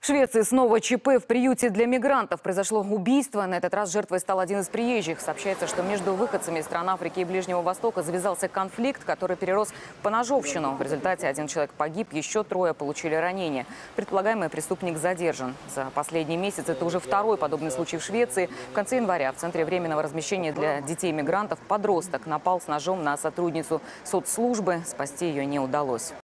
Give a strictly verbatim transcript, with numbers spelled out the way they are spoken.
Швеции снова ЧП в приюте для мигрантов. Произошло убийство. На этот раз жертвой стал один из приезжих. Сообщается, что между выходцами из стран Африки и Ближнего Востока завязался конфликт, который перерос в поножовщину. В результате один человек погиб, еще трое получили ранения. Предполагаемый преступник задержан. За последний месяц это уже второй подобный случай в Швеции. В конце января в Центре временного размещения для детей-мигрантов подросток напал с ножом на сотрудницу соцслужбы. Спасти ее не удалось.